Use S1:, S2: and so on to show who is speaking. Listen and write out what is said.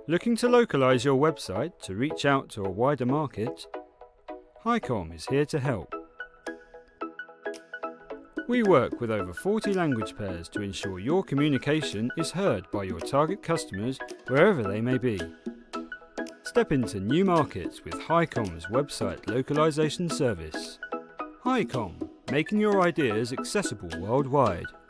S1: Looking to localise your website to reach out to a wider market? HiCom is here to help. We work with over 40 language pairs to ensure your communication is heard by your target customers wherever they may be. Step into new markets with HiCom's website localisation service. HiCom, making your ideas accessible worldwide.